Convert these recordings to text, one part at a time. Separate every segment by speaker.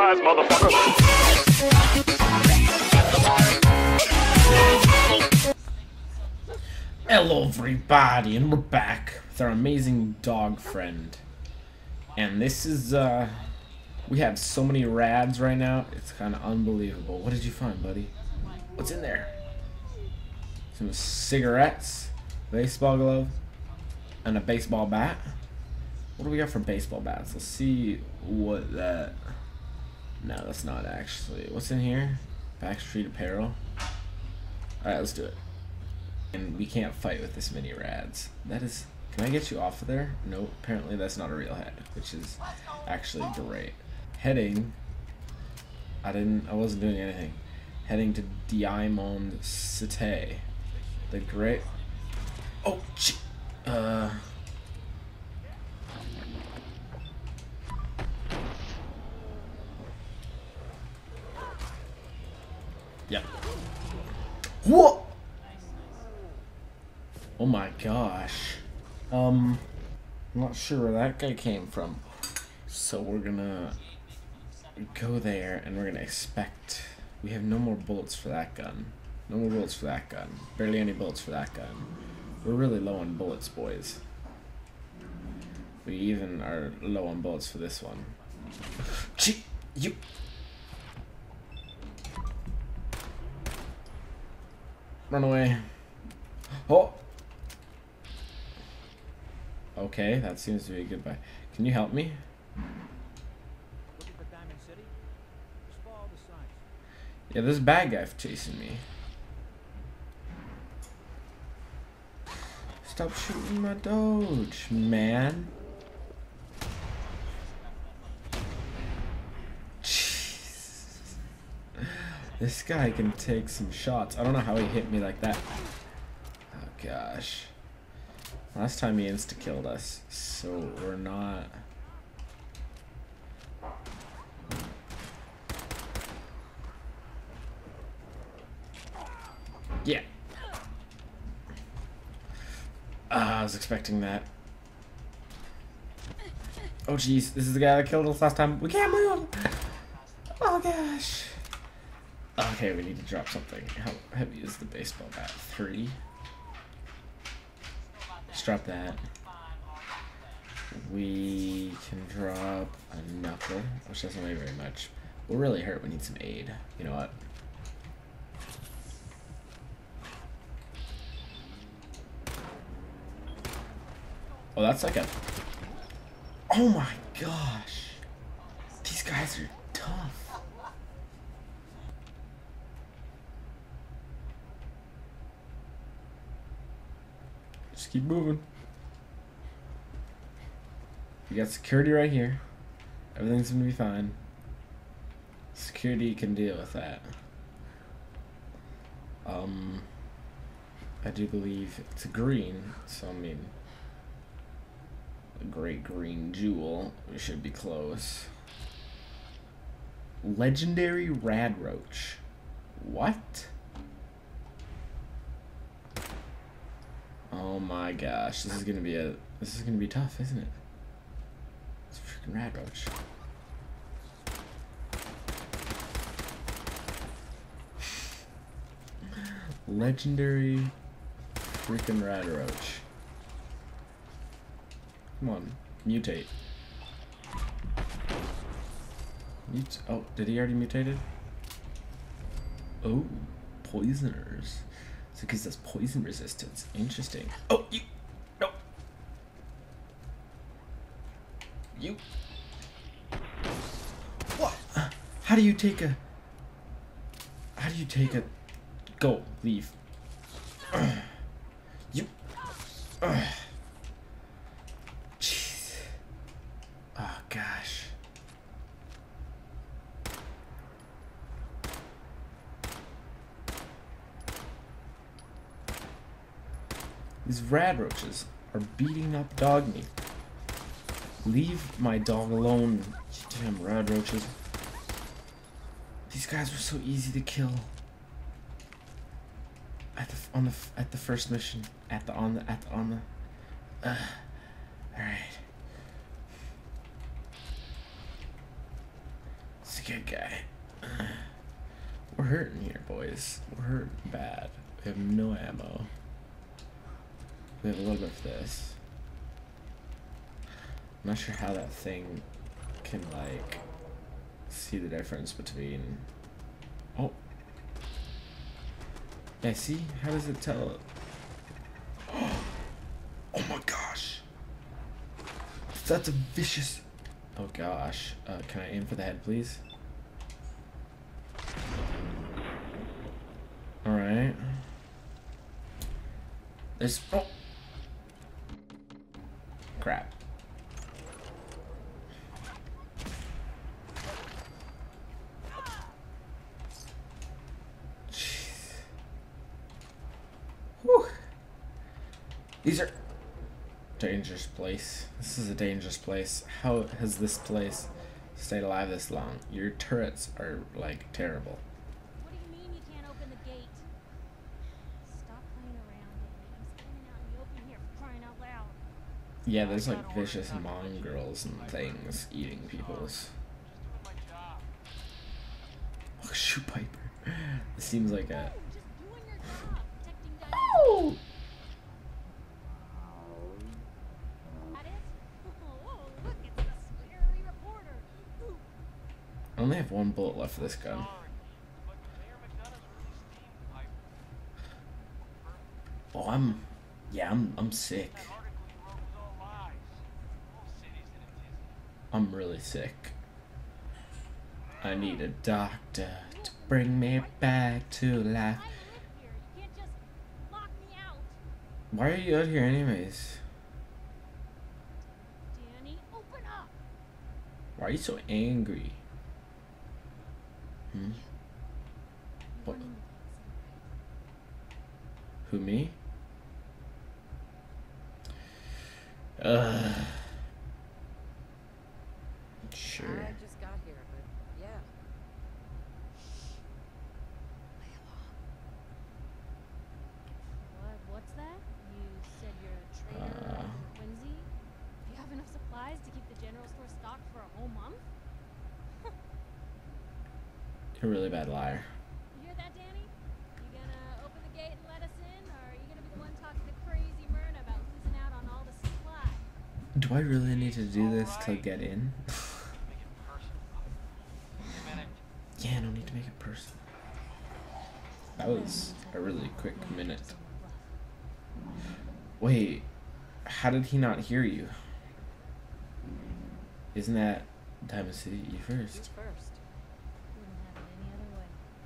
Speaker 1: Surprise, motherfucker!
Speaker 2: Hello everybody, and we're back with our amazing dog friend. And this is, we have so many rads right now, it's kind of unbelievable. What did you find, buddy? What's in there? Some cigarettes, baseball glove, and a baseball bat. What do we got for baseball bats? Let's see what that... No, that's not actually. What's in here? Backstreet apparel. Alright, let's do it. And we can't fight with this many rads. That is... Can I get you off of there? No, apparently that's not a real head, which is actually great. Heading... I wasn't doing anything. Heading to Diamond Cité. The great... Oh, Yep. What? Oh my gosh. I'm not sure where that guy came from. So we're gonna go there and we're gonna expect... We have no more bullets for that gun. No more bullets for that gun. Barely any bullets for that gun. We're really low on bullets, boys. We even are low on bullets for this one. Gee, you... Run away. Oh! Okay, that seems to be a goodbye. Can you help me? Yeah, there's a bad guy chasing me. Stop shooting my Doge, man. Jeez. This guy can take some shots. I don't know how he hit me like that. Oh gosh. Last time he insta-killed us, so we're not... Yeah. I was expecting that. Oh jeez, this is the guy that killed us last time. We can't move! Oh gosh. Okay, we need to drop something. How heavy is the baseball bat? 3? Let's drop that. We can drop a knuckle, which doesn't weigh very much. We'll really hurt. We need some aid. You know what? Oh, that's like a... Oh my gosh. These guys are tough. Just keep moving. We got security right here. Everything's gonna be fine. Security can deal with that. I do believe it's a green, so I mean, a great green jewel. We should be close. Legendary rad roach. What? Oh my gosh, this is gonna be tough, isn't it? It's a freaking rad roach. Legendary freaking rad roach. Come on, mutate. Oh, did he already mutated? Oh, poisoners. So because that's poison resistance. Interesting. Oh, you. No. You. What? How do you take a... Go. Leave. You. Jeez. Oh, gosh. These rad roaches are beating up dog meat. Leave my dog alone, you damn rad roaches. These guys were so easy to kill. At the first mission, all right. good guy. We're hurting here, boys. We're hurting bad. We have no ammo. We have a little bit of this. I'm not sure how that thing can, like, see the difference between... Oh. Yeah, see? How does it tell? Oh my gosh. That's a vicious... Oh gosh. Can I aim for the head, please? Alright. There's... Oh! Crap. Jeez. Whew. These are... Dangerous place. This is a dangerous place. How has this place stayed alive this long? Your turrets are, like, terrible.
Speaker 1: What do you mean you can't open the gate? Stop playing around, Danny. I'm standing out in the open here for crying out loud.
Speaker 2: Yeah, there's like vicious mongrels and things eating people's. Oh, shoot, Piper. This seems like a...
Speaker 1: Just doing your job, protecting Diane.
Speaker 2: Oh!
Speaker 1: That is? Oh, look, it's the scary reporter. Ooh.
Speaker 2: I only have one bullet left for this gun. Oh, I'm sick. I'm really sick. I need a doctor to bring me back to life.
Speaker 1: I live here. You can't just lock me out.
Speaker 2: Why are you out here anyways?
Speaker 1: Danny, open up.
Speaker 2: Why are you so angry? Hmm? What? Who, me? Sure.
Speaker 3: I just got here, but yeah.
Speaker 1: What's that? You said you're a trader in Quincy? Do you have enough supplies to keep the general store stocked for a whole month?
Speaker 2: You're a really bad liar.
Speaker 1: You hear that, Danny? You gonna open the gate and let us in, or are you gonna be the one talking to crazy Myrna about losing out on all the supply?
Speaker 2: Do I really need to do this to get in? Yeah, no need to make it personal. That was a really quick minute. Wait, how did he not hear you? Isn't that Diamond City you first?
Speaker 3: Who's first?
Speaker 1: Wouldn't have it any other way.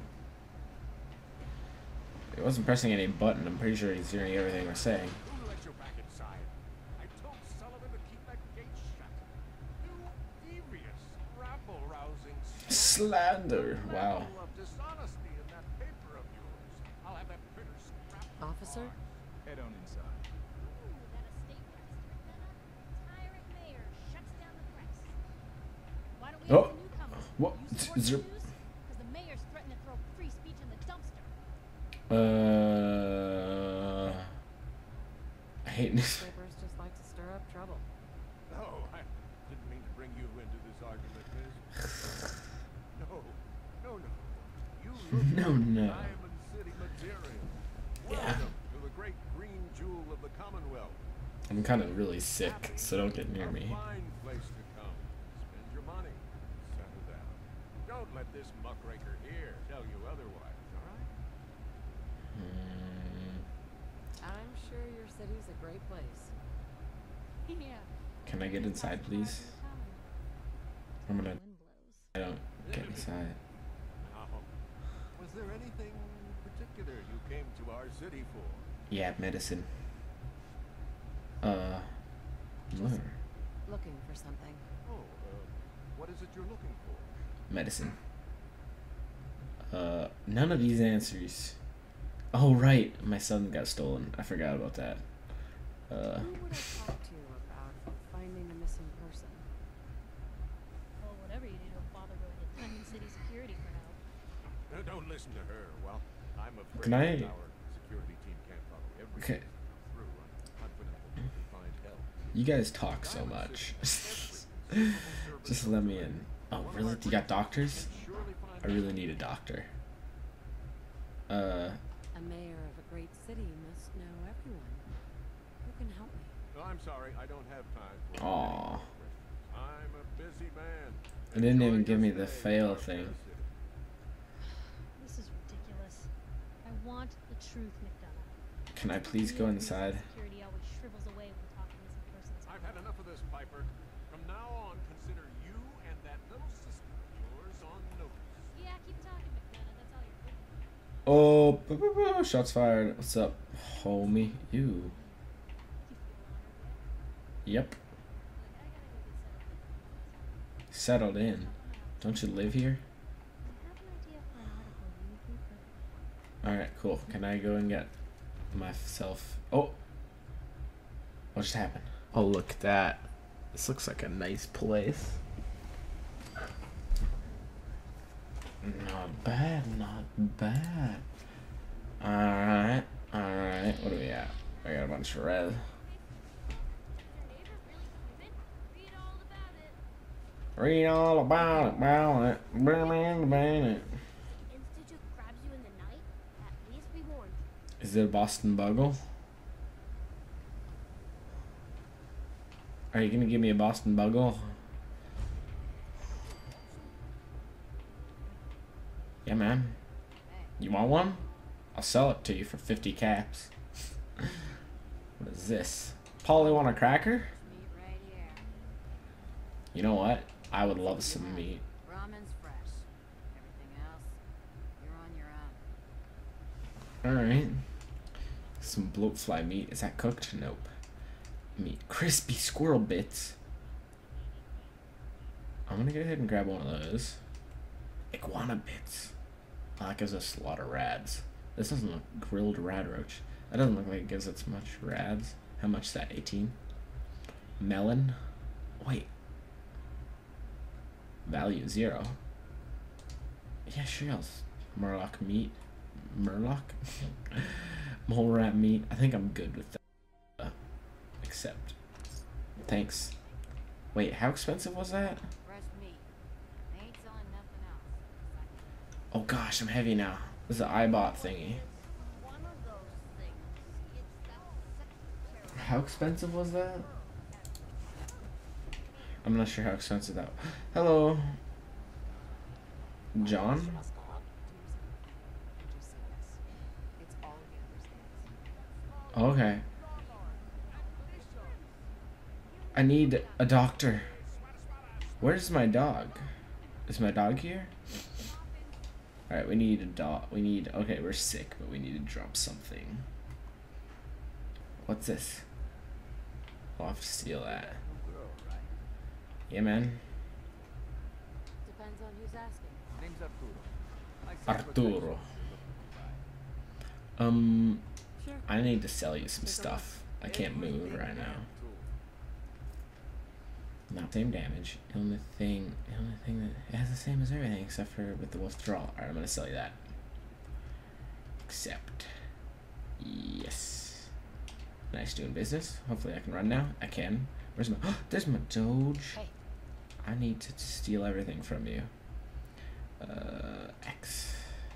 Speaker 2: He wasn't pressing any button. I'm pretty sure he's hearing everything we're saying.
Speaker 4: Who let you back inside? I told Sullivan to keep that gate shut. You devious, rabble-rousing
Speaker 2: Slander. Wow.
Speaker 4: level of dishonesty in that paper of yours. I'll have that printer scrapped.
Speaker 3: Officer?
Speaker 4: Head on inside.
Speaker 1: Ooh, that estate press, McDonough. Tyrant mayor shuts down the press. Why don't we
Speaker 2: Oh,
Speaker 1: ask the newcomers?
Speaker 2: what?
Speaker 1: You support
Speaker 2: Is there-
Speaker 1: the news? Because the mayor's threatened to throw free speech in the dumpster.
Speaker 2: I hate news.
Speaker 3: Newspapers just like to stir up trouble.
Speaker 4: No, I didn't mean to bring you into this argument, Miss. No. You look
Speaker 2: No,
Speaker 4: like
Speaker 2: no.
Speaker 4: Diamond City material.
Speaker 2: Yeah.
Speaker 4: Welcome to the great green jewel of the Commonwealth.
Speaker 2: I'm kind of really sick, so don't get near
Speaker 4: A
Speaker 2: me.
Speaker 4: fine place to come. Spend your money. Settle down. Don't let this muckraker here tell you otherwise, all right?
Speaker 3: I'm sure your city's a great place.
Speaker 1: Yeah.
Speaker 2: Can I get inside, please? I'm gonna... I don't get inside.
Speaker 4: Now, was there anything particular you came to our city for?
Speaker 2: Yeah, medicine.
Speaker 3: Just
Speaker 2: Where?
Speaker 3: looking for something.
Speaker 4: Oh, what is it you're looking for?
Speaker 2: Medicine. None of these answers. Oh, right. My son got stolen. I forgot about that.
Speaker 3: Who would I talk to about finding a missing person?
Speaker 1: Well, whatever you do, don't bother going to Diamond City security for help.
Speaker 4: Don't listen to her. Well, I'm afraid
Speaker 2: Can I-
Speaker 4: that our security team can't follow everything
Speaker 2: Okay.
Speaker 4: through. I'm confident that we can find help.
Speaker 2: You guys talk so much. Just let me in. Oh, really? You got doctors?
Speaker 4: Can surely
Speaker 2: I
Speaker 4: find
Speaker 2: really need a doctor.
Speaker 3: A mayor of a great city must know everyone. Who can help me?
Speaker 4: No, I'm sorry, I don't have time for
Speaker 2: Aw.
Speaker 4: any more questions. I'm a busy man.
Speaker 2: It didn't even
Speaker 4: Enjoy
Speaker 2: give
Speaker 4: your
Speaker 2: me the
Speaker 4: stay
Speaker 2: fail
Speaker 4: in our
Speaker 2: thing.
Speaker 4: fair city.
Speaker 1: This is ridiculous. I want the truth, McDonough.
Speaker 2: Can I please go inside?
Speaker 1: Security always shrivels away when talking missing persons.
Speaker 4: I've had enough of this, Piper. From now on, consider you and that little sister of yours on notice.
Speaker 1: Yeah, keep talking, McDonough. That's all you're good for.
Speaker 2: Oh, shots fired. What's up, homie? You.
Speaker 1: You feel honored yet?
Speaker 2: Yep.
Speaker 1: Like, I gotta go get
Speaker 2: Settled in. Don't you live here?
Speaker 1: I have an idea for an article you would be perfect for.
Speaker 2: Alright, cool. Can I go and get myself... Oh! What just happened? Oh, look at that. This looks like a nice place. Not bad, not bad. Alright, alright. What do we got? I got a bunch of red.
Speaker 1: Is your neighbor really human? Read all about it.
Speaker 2: Read all about it.
Speaker 5: Institute grabs you in the night, at least be warned.
Speaker 2: Is it a Boston Bugle? Are you gonna give me a Boston Bugle? Yeah, man. You want one? I'll sell it to you for 50 caps. What is this? Polly want a cracker?
Speaker 3: Meat right here.
Speaker 2: You know what? I would love some meat.
Speaker 3: Ramen's fresh. Everything else, you're on your own.
Speaker 2: Alright. Some bloatfly meat. Is that cooked? Nope. Meat. Crispy squirrel bits. I'm gonna go ahead and grab one of those. Iguana bits. Oh, that gives us a lot of rads. This doesn't look grilled rad roach. That doesn't look like it gives us much rads. How much is that? 18? Melon. Wait. Value 0. Yeah, sure. Murloc meat. Murloc? Mole rat meat. I think I'm good with that. Accept. Thanks. Wait, how expensive was that?
Speaker 3: Fresh meat. They ain't selling nothing else.
Speaker 2: Oh gosh, I'm heavy now. This is an iBot thingy.
Speaker 5: One of those things. It's that secretary.
Speaker 2: How expensive was that? I'm not sure how expensive that was. Hello. John?
Speaker 3: Did you say yes? It's all the understands.
Speaker 2: Okay. I need a doctor. Where's my dog? Is my dog here? Alright, we need a dog. We need... Okay, we're sick, but we need to drop something. What's this? I'll have to steal that. Yeah, man.
Speaker 3: Depends on who's asking.
Speaker 6: Name's Arturo.
Speaker 2: Arturo.
Speaker 3: Sure.
Speaker 2: I need to sell you some stuff. I can't move right now. Not same damage. The only thing that it has the same as everything except for with the withdrawal. Alright, I'm gonna sell you that. Accept. Yes. Nice doing business. Hopefully I can run now. I can. Where's my there's my Doge.
Speaker 3: Hey.
Speaker 2: I need to steal everything from you. X.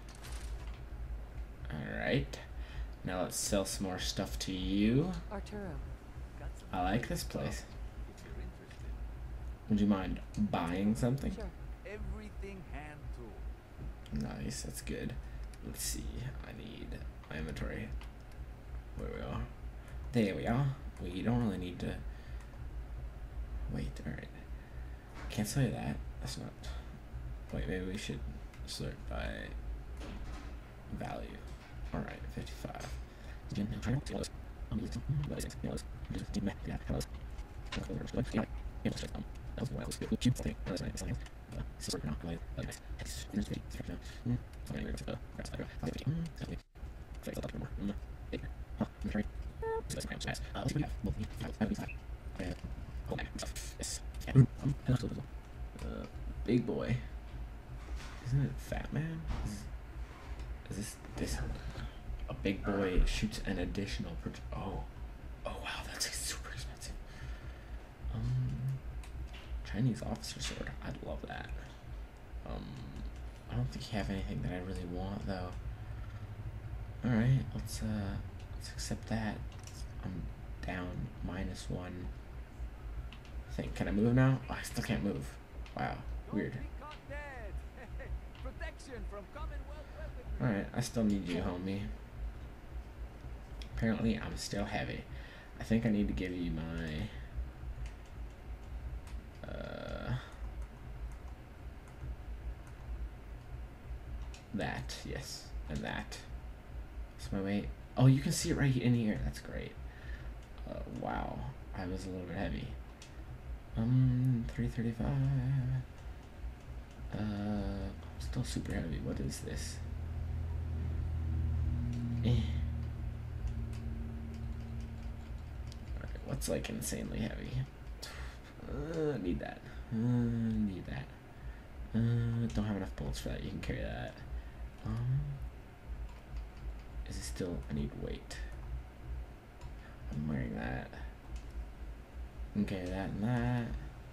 Speaker 2: Alright. Now let's sell some more stuff to you.
Speaker 3: Arturo.
Speaker 2: I like this place.
Speaker 6: If you're interested.
Speaker 2: Would you mind buying something?
Speaker 3: Sure.
Speaker 6: Everything hand tool.
Speaker 2: Nice, that's good. Let's see. I need my inventory. Where we are. There we are. We don't really need to wait, alright. Can't sell you that. That's not wait, maybe we should sort by value. Alright, 55. Big boy. Isn't it Fat Man? Is this a big boy shoots an additional oh wow, that's super expensive. Chinese officer sword. I'd love that. don't think you have anything that I really want though. Alright, let's accept that. I'm down -1. I think. Can I move now? Oh, I still can't move. Wow. Weird.
Speaker 6: Don't be caught dead. Protection from Commonwealth weaponry.
Speaker 2: Alright, I still need you, homie. Apparently, I'm still heavy. I think I need to give you my... that, yes. And that. What's my weight? Oh, you can see it right in here. That's great. Wow. I was a little bit heavy. 335. I'm still super heavy. What is this? Alright, what's like insanely heavy? Need that. Need that. Don't have enough bullets for that. You can carry that. Is it still? I need weight. I'm wearing that. Okay, that and that.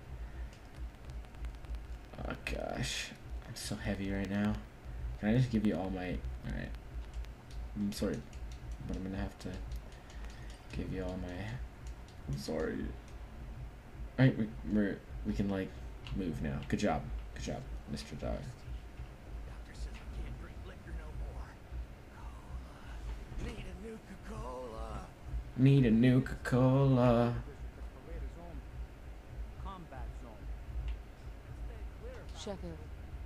Speaker 2: Oh gosh, I'm so heavy right now. Can I just give you all my? Alright. I'm sorry, but I'm gonna have to give you all my. I'm sorry. Alright, we can like move now. Good job, Mr. Dog.
Speaker 6: Doctor says I can't drink liquor no more. Cola. Need a Nuka-Cola.
Speaker 2: Need a Nuka-Cola.
Speaker 6: Combat zone. Stay clear of
Speaker 3: Sheffield.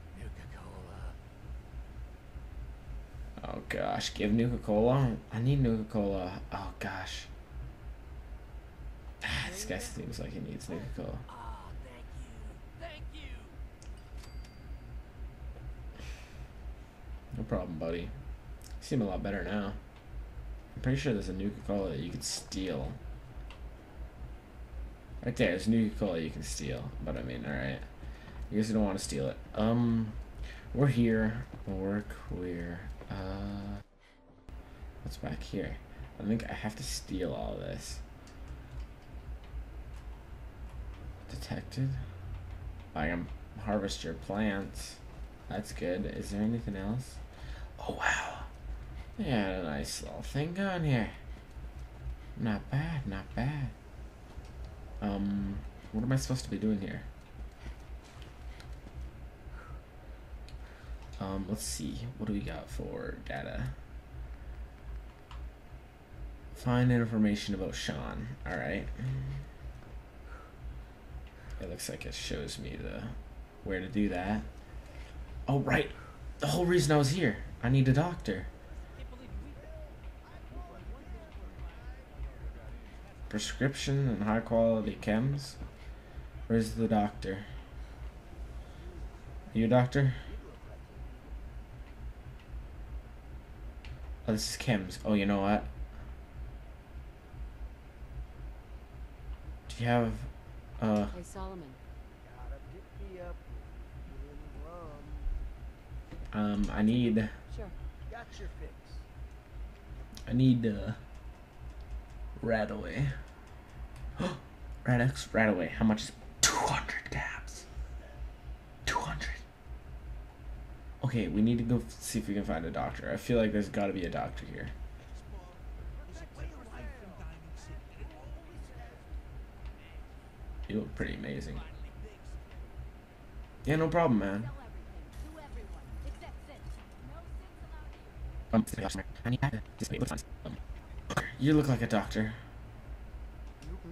Speaker 6: Nuka-Cola.
Speaker 2: Oh gosh, give Nuka-Cola. I need Nuka-Cola. Oh gosh. This guy seems like he needs Nuka-Cola.
Speaker 6: Ah, thank you. Thank you.
Speaker 2: No problem, buddy. You seem a lot better now. I'm pretty sure there's a Nuka-Cola that you could steal. Right there, there's Nuka-Cola you can steal. But I mean, alright. I guess you don't want to steal it. We're here. We're queer. What's back here? I think I have to steal all this. Detected. I can harvest your plants. That's good. Is there anything else? Oh wow. Yeah, a nice little thing going here. Not bad, not bad. What am I supposed to be doing here? Let's see. What do we got for data? Find information about Sean. Alright. It looks like it shows me where to do that. Oh, right. The whole reason I was here. I need a doctor. Prescription and high quality chems. Where's the doctor? Are you a doctor? Oh, this is chems. Oh, you know what? Do you have
Speaker 3: Hey, Solomon.
Speaker 6: Gotta pick me up. Feeling
Speaker 2: I need
Speaker 3: Sure.
Speaker 6: Got your fix.
Speaker 2: I need Radaway. Radix Radaway. How much is 200 caps? 200. Okay, we need to go see if we can find a doctor. I feel like there's got to be a doctor here. You look pretty amazing. Yeah, no problem, man.
Speaker 1: Sell everything to everyone, except Sid. No Sids allowed here.
Speaker 2: I need to just wait. You look like a doctor.
Speaker 3: Hmm?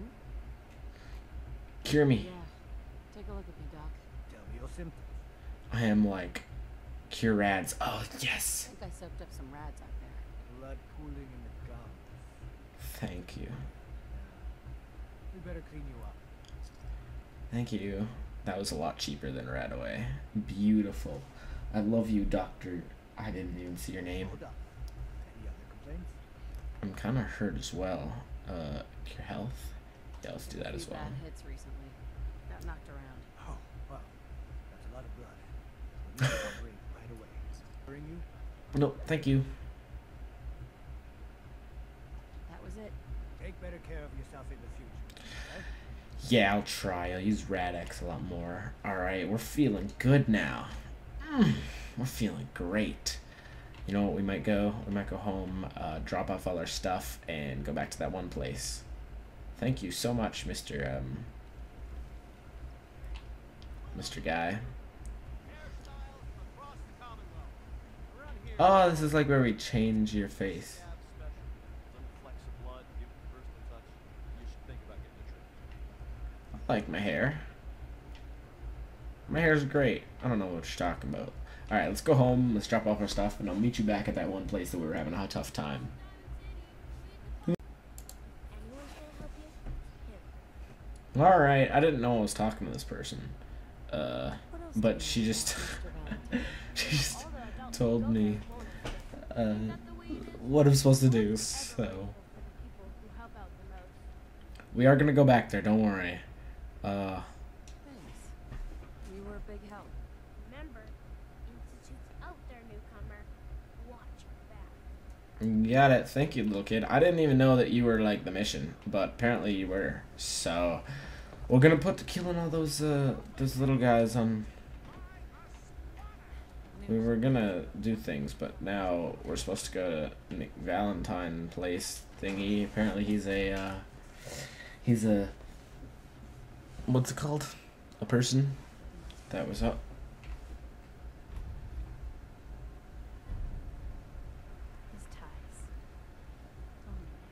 Speaker 2: Cure me.
Speaker 3: Yeah. Take a look at me, Doc.
Speaker 6: Tell me your symptoms.
Speaker 2: I am like cure rads. Oh
Speaker 3: I
Speaker 2: yes.
Speaker 3: think I soaked up some rads out there.
Speaker 6: Blood pooling in the gums.
Speaker 2: Thank you.
Speaker 6: We better clean you up.
Speaker 2: Thank you. That was a lot cheaper than Radaway. Beautiful. I love you, Doctor. I didn't even see your name.
Speaker 6: Hold up. Any other complaints?
Speaker 2: I'm kind of hurt as well. Cure health. Yeah, let's do that as
Speaker 3: Few
Speaker 2: well.
Speaker 3: bad hits recently. Got knocked around.
Speaker 6: Oh, well, that's a lot of blood. We'll need to operate right away. Bring you?
Speaker 2: No, thank you.
Speaker 3: That was it.
Speaker 6: Take better care of yourself in the future. Right?
Speaker 2: Yeah, I'll try. I'll use Radix a lot more. Alright, we're feeling good now. we're feeling great. You know what? We might go home, drop off all our stuff, and go back to that one place. Thank you so much, Mr. Mr. Guy. Oh, this is like where we change your face. I like my hair. My hair's great. I don't know what you're talking about. Alright, let's go home, let's drop off our stuff, and I'll meet you back at that one place that we were having a tough time.
Speaker 5: Anyone's gonna help you? Him.
Speaker 2: Alright, I didn't know I was talking to this person.
Speaker 3: What else
Speaker 2: But
Speaker 3: do
Speaker 2: she
Speaker 3: you
Speaker 2: just
Speaker 3: know, Mr. Valentine?
Speaker 2: she just told me what I'm supposed to do, so
Speaker 1: For the people who help out the most.
Speaker 2: we are gonna go back there, don't worry.
Speaker 3: Thanks. You were a big help.
Speaker 5: Remember, Institute's out there, newcomer. Watch your back.
Speaker 2: You got it. Thank you, little kid. I didn't even know that you were like the mission, but apparently you were. So we're gonna put to killing all those little guys on. We were gonna do things, but now we're supposed to go to Nick Valentine place thingy. Apparently he's a what's it called? A person that was up.
Speaker 3: His ties. Oh,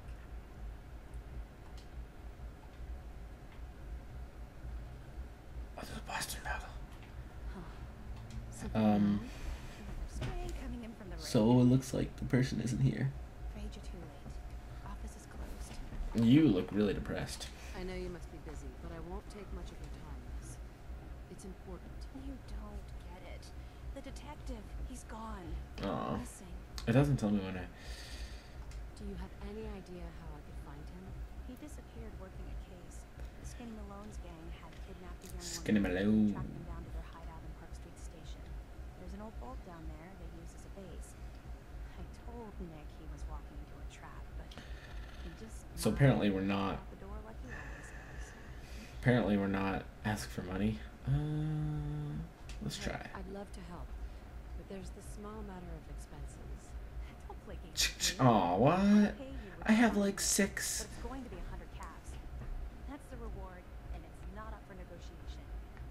Speaker 3: Nick.
Speaker 2: Oh, there's a Boston battle.
Speaker 3: Something
Speaker 2: Um,
Speaker 3: wrong? Spray coming in from the
Speaker 2: So it looks like the person isn't here.
Speaker 3: Afraid you're too late. Office is closed.
Speaker 2: You look really depressed.
Speaker 3: I know you must be busy, but I won't take much of your time, miss. It's important. You don't get it. The detective, he's gone.
Speaker 2: Aw.
Speaker 3: Missing.
Speaker 2: It doesn't tell me when I.
Speaker 3: Do you have any idea how I could find him?
Speaker 7: He disappeared working a case. The Skinny Malone's gang had kidnapped a young
Speaker 2: Skinny
Speaker 7: woman and
Speaker 2: Malone.
Speaker 7: tracked them down to their hideout in Park Street Station. There's an old vault down there they use as a base. I told Nick he was walking into a trap, but he just
Speaker 2: So apparently we're not.
Speaker 7: out the door like he always does.
Speaker 2: Apparently we're not asking for money. Let's
Speaker 3: Hey,
Speaker 2: try.
Speaker 3: I'd love to help, but there's the small matter of expenses.
Speaker 7: Don't play games with me.
Speaker 2: Oh, what?
Speaker 7: I'll pay you with
Speaker 2: I have
Speaker 7: the
Speaker 2: like
Speaker 7: money,
Speaker 2: 6.
Speaker 7: but it's going to be 100 caps. That's the reward, and it's not up for negotiation.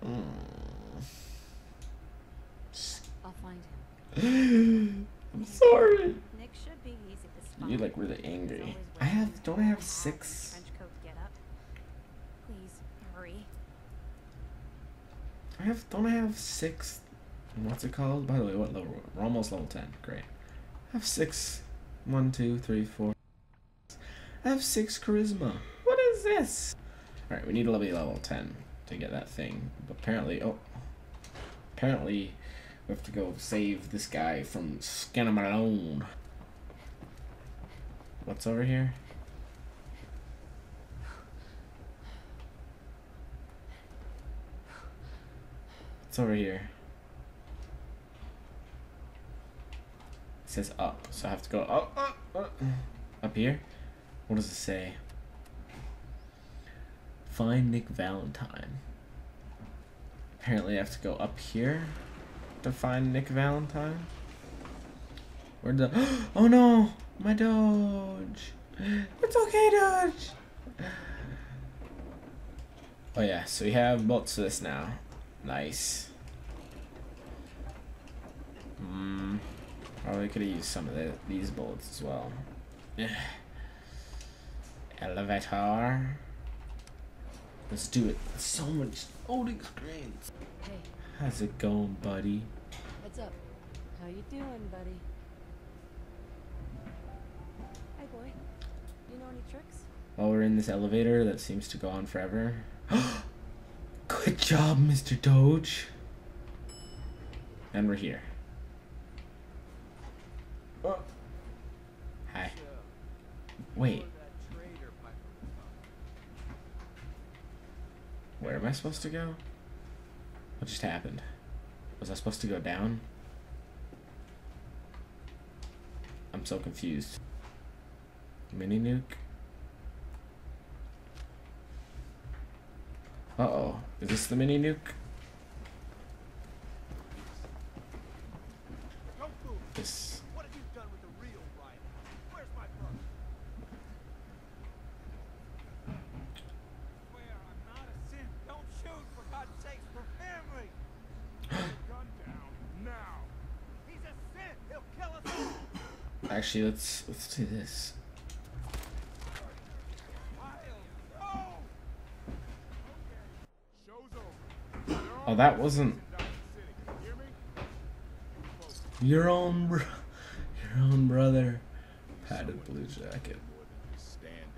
Speaker 3: I'll find him.
Speaker 2: I'm sorry.
Speaker 7: Nick should be easy to spot.
Speaker 2: You're like really
Speaker 7: He's
Speaker 2: angry.
Speaker 7: always
Speaker 2: I
Speaker 7: wearing
Speaker 2: have. Don't I have
Speaker 7: a hat and
Speaker 2: 6?
Speaker 7: trench coat getup. Please hurry.
Speaker 2: I have. Don't I have 6? What's it called? By the way, what level? We're almost level 10. Great. I have 6. 1, 2, 3, 4. I have 6 charisma. What is this? All right, we need to be level 10 to get that thing. But apparently, apparently, we have to go save this guy from Skinny Malone. What's over here? What's over here? It says up, so I have to go up here. What does it say? Find Nick Valentine. Apparently I have to go up here to find Nick Valentine. Where'd the oh no, my Doge. It's okay, Doge. Oh yeah, so we have bolts for this now. Nice. Probably could have used some of these bullets as well. Elevator. Let's do it. So much loading screens.
Speaker 3: Hey,
Speaker 2: How's it going, buddy?
Speaker 3: what's up? How you doing, buddy?
Speaker 7: Hey, boy. You know any tricks?
Speaker 2: While we're in this elevator that seems to go on forever. Good job, Mr. Doge. And we're here. Oh. Hi. Wait. Where am I supposed to go? What just happened? Was I supposed to go down? I'm so confused. Mini nuke? Uh-oh. Is this the mini nuke? Just
Speaker 6: What have you done with the real Riley? Where's my brother? Swear I'm not a sin. Don't shoot, for God's sakes, for family.
Speaker 4: Put the gun down now.
Speaker 6: He's a sin. He'll kill us all.
Speaker 2: actually, let's do this.
Speaker 4: Show's over.
Speaker 2: Oh, that wasn't
Speaker 4: Down the city. Hear me?
Speaker 2: your own brother. Padded blue jacket.
Speaker 4: More than just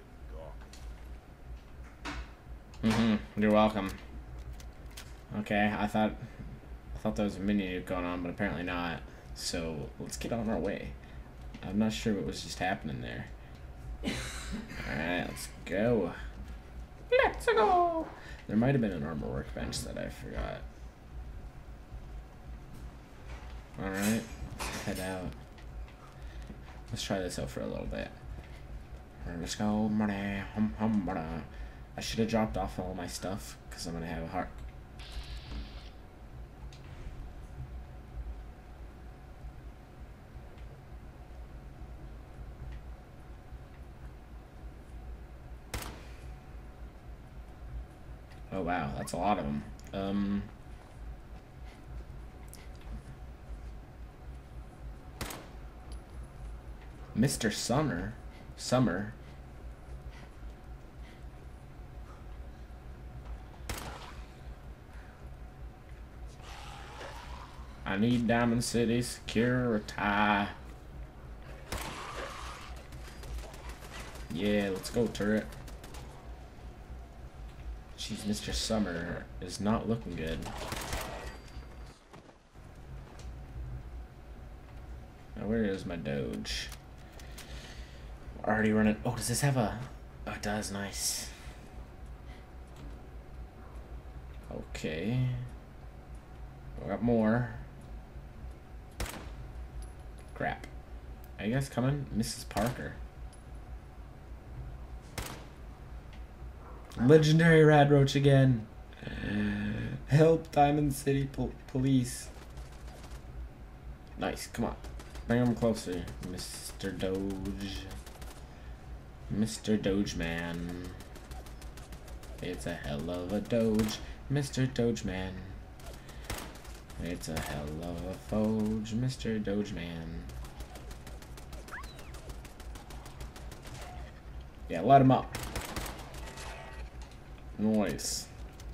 Speaker 4: stand and gawk.
Speaker 2: You're welcome. Okay, I thought there was a mini nuke going on, but apparently not. So let's get on our way. I'm not sure what was just happening there. Alright, let's go. Let's go! There might have been an armor workbench that I forgot. Alright, let's head out. Let's try this out for a little bit. Let's go. I should have dropped off all my stuff, because I'm going to have a heart. Oh wow, that's a lot of them. Mr. Summer. I need Diamond City security. Yeah, let's go, turret. Jeez, Mr. Summer is not looking good. Now, where is my Doge? Already running. Oh, does this have a... Oh, it does. Nice. Okay. We got more. Crap. Are you guys coming? Mrs. Parker. Legendary Rad Roach again. Help, Diamond City Police. Nice, come on. Bring him closer, Mr. Doge. Mr. Doge Man. It's a hell of a Doge, Mr. Doge Man. It's a hell of a Foge, Mr. Doge Man. Yeah, let him up. Nice.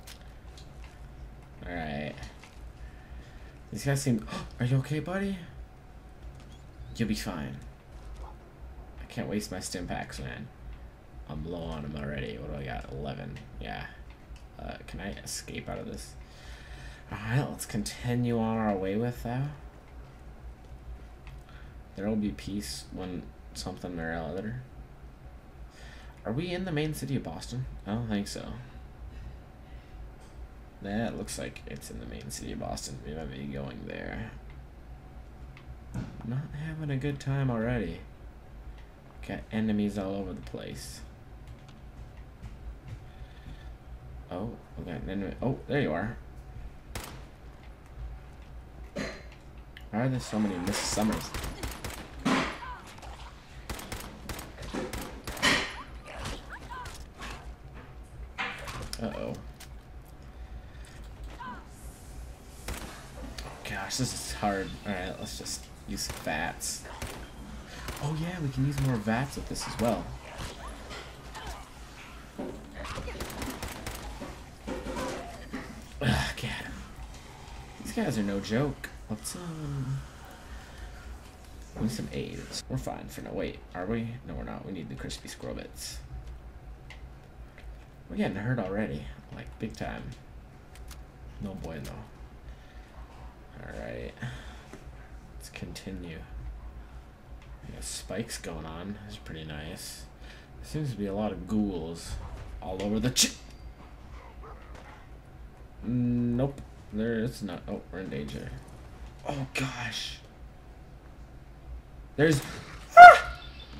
Speaker 2: Alright. These guys seem... Are you okay, buddy? You'll be fine. I can't waste my stim packs, man. I'm low on them already. What do I got? 11. Yeah. Can I escape out of this? Alright, let's continue on our way with that. There will be peace when something or other. Are we in the main city of Boston? I don't think so. That looks like it's in the main city of Boston. We might be going there. Not having a good time already. Got enemies all over the place. Oh, we got an enemy. Oh, there you are. Why are there so many Miss Summers? Uh-oh. Gosh, this is hard. Alright, let's just use VATS. Oh yeah, we can use more VATS with this as well. Ugh, God. These guys are no joke. Let's, we need some aid. We're fine for now. Wait, are we? No, we're not. We need the crispy squirrel bits. We're getting hurt already. Like, big time. No bueno. Alright. Let's continue. We got spikes going on. That's pretty nice. There seems to be a lot of ghouls all over the Nope. There is not. Oh, we're in danger. Oh, gosh. There's... Ah!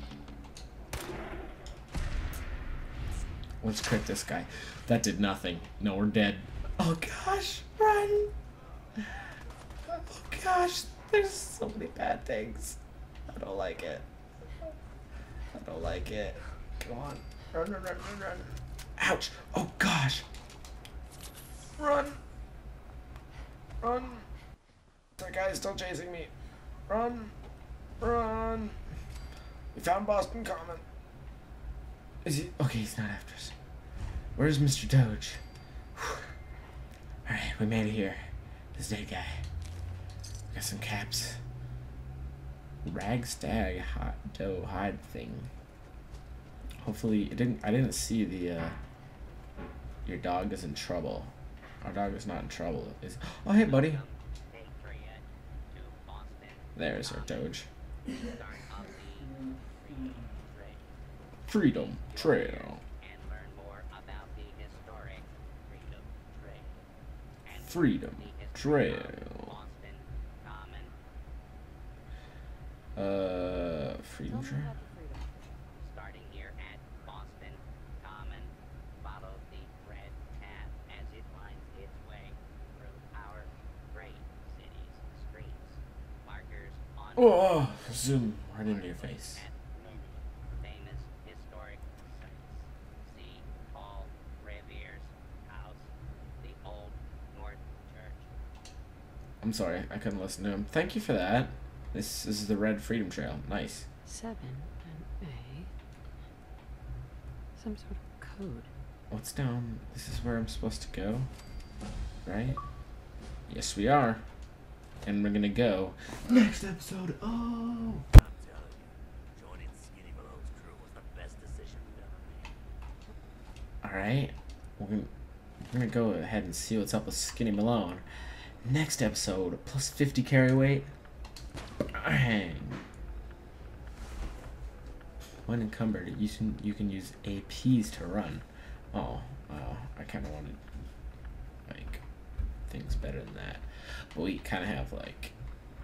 Speaker 2: Let's crit this guy. That did nothing. No, we're dead. Oh, gosh. Run. Oh, gosh. There's so many bad things. I don't like it. I don't like it. Come on. Run, run, run, run, run. Ouch. Oh, gosh. Run. Run. That guy is still chasing me. Run. Run. We found Boston Common. Is he? Okay, he's not after us. Where's Mr. Doge? Alright, we made it here. This dead guy. Got some caps. Ragstag hot dough hide thing. Hopefully I didn't see the your dog is in trouble. Our dog is not in trouble. Oh hey buddy. There's our Doge. Freedom Trail. Freedom Trail. Freedom Trail?
Speaker 8: Starting here at Boston Common, follow the red path as it winds its way through our great city's streets. Markers on
Speaker 2: Oh, zoom right into your face.
Speaker 8: at many famous historic sites. See Paul Revere's house, the Old North Church.
Speaker 2: I'm sorry, I couldn't listen to him. Thank you for that. This is the Red Freedom Trail. Nice.
Speaker 3: 7 and A. Some sort of code.
Speaker 2: What's down? This is where I'm supposed to go, right? Yes, we are. And we're gonna go next episode. Oh.
Speaker 6: I'm telling you, joining Skinny Malone's crew was the best decision we've ever made.
Speaker 2: All right. We're gonna go ahead and see what's up with Skinny Malone. Next episode, plus 50 carry weight. Bang. When encumbered, you can use APs to run. Oh, I kind of wanted like things better than that, but we kind of have like.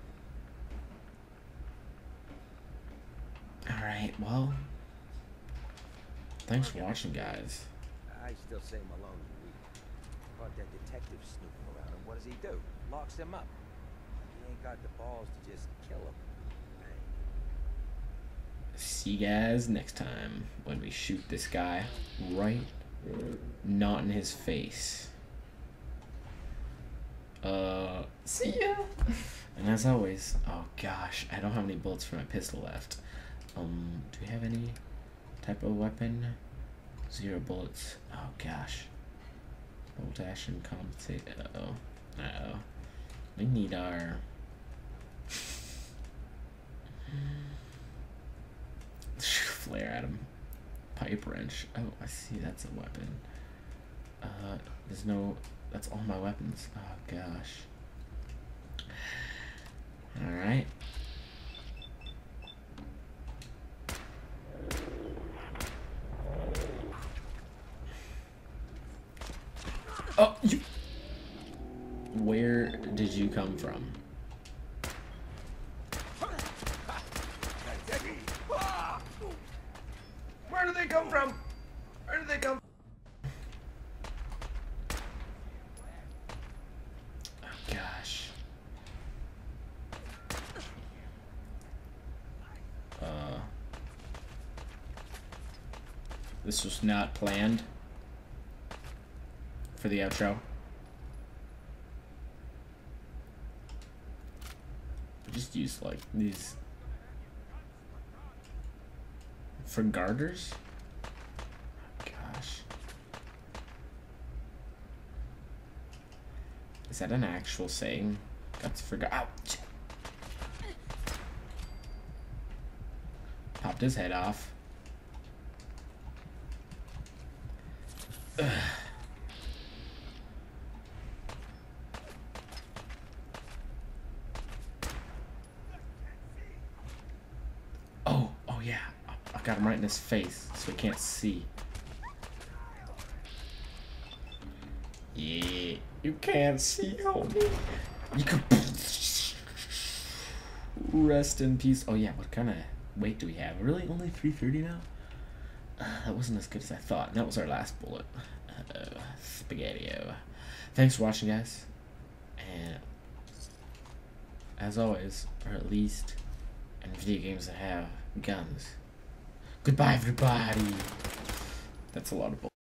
Speaker 2: All right, well, thanks for watching, guys.
Speaker 9: I still say Malone's weak. Caught that detective snooping around him. What does he do? Locks him up. He ain't got the balls to just kill him.
Speaker 2: See you guys next time when we shoot this guy right not in his face. See ya. And as always, oh gosh, I don't have any bullets for my pistol left. Do we have any type of weapon? 0 bullets. Oh gosh. Bolt action compensate. Uh-oh. We need our flare at him. Pipe wrench. Oh, I see. That's a weapon. There's no. That's all my weapons. Oh gosh. All right. Oh, you. Where did you come from? Where did they come from? Where did they come from? Oh gosh. This was not planned for the outro. Just use like these for garters. Gosh, is that an actual saying? That's for ouch. Popped his head off. Ugh. Oh yeah, I got him right in his face, so he can't see. Yeah, you can't see, homie. You can rest in peace. Oh yeah, what kind of weight do we have? Really, only 330 now? That wasn't as good as I thought. And that was our last bullet. Spaghetti-o. Thanks for watching, guys. And as always, or at least in video games that have guns. Goodbye, everybody. That's a lot of bull.